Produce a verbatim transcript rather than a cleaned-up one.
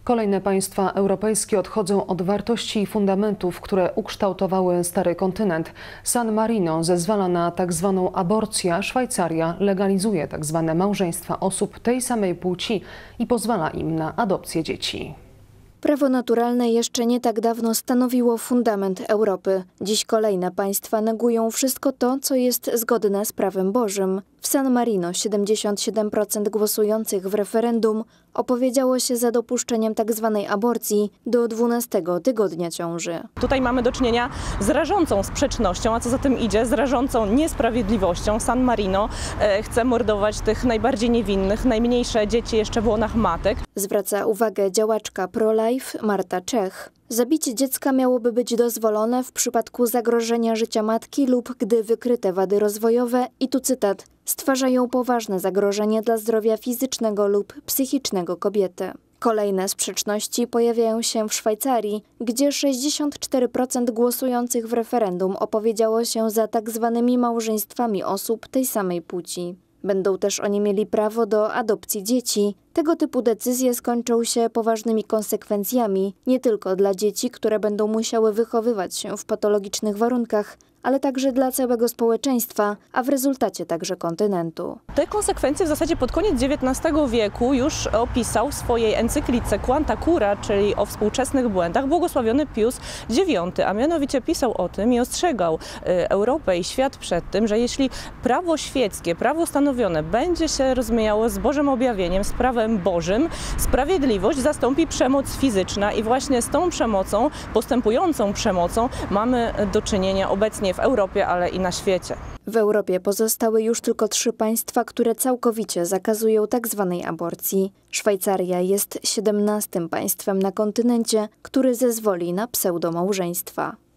Kolejne państwa europejskie odchodzą od wartości i fundamentów, które ukształtowały stary kontynent. San Marino zezwala na tak zwaną aborcję, a Szwajcaria legalizuje tak zwane małżeństwa osób tej samej płci i pozwala im na adopcję dzieci. Prawo naturalne jeszcze nie tak dawno stanowiło fundament Europy. Dziś kolejne państwa negują wszystko to, co jest zgodne z prawem Bożym. W San Marino siedemdziesiąt siedem procent głosujących w referendum opowiedziało się za dopuszczeniem tzw. aborcji do dwunastego tygodnia ciąży. Tutaj mamy do czynienia z rażącą sprzecznością, a co za tym idzie, z rażącą niesprawiedliwością. San Marino e, chce mordować tych najbardziej niewinnych, najmniejsze dzieci jeszcze w łonach matek. Zwraca uwagę działaczka pro-life Marta Czech. Zabicie dziecka miałoby być dozwolone w przypadku zagrożenia życia matki lub gdy wykryte wady rozwojowe, i tu cytat, stwarzają poważne zagrożenie dla zdrowia fizycznego lub psychicznego kobiety. Kolejne sprzeczności pojawiają się w Szwajcarii, gdzie sześćdziesiąt cztery procent głosujących w referendum opowiedziało się za tak zwanymi małżeństwami osób tej samej płci. Będą też oni mieli prawo do adopcji dzieci. Tego typu decyzje skończą się poważnymi konsekwencjami, nie tylko dla dzieci, które będą musiały wychowywać się w patologicznych warunkach, ale także dla całego społeczeństwa, a w rezultacie także kontynentu. Te konsekwencje w zasadzie pod koniec dziewiętnastego wieku już opisał w swojej encyklice Quanta Cura, czyli o współczesnych błędach, błogosławiony Pius dziewiąty, a mianowicie pisał o tym i ostrzegał Europę i świat przed tym, że jeśli prawo świeckie, prawo stanowione będzie się rozmijało z Bożym objawieniem, z prawem Bożym, sprawiedliwość zastąpi przemoc fizyczna i właśnie z tą przemocą, postępującą przemocą mamy do czynienia obecnie w Europie, ale i na świecie. W Europie pozostały już tylko trzy państwa, które całkowicie zakazują tzw. aborcji. Szwajcaria jest siedemnastym państwem na kontynencie, który zezwoli na pseudomałżeństwa.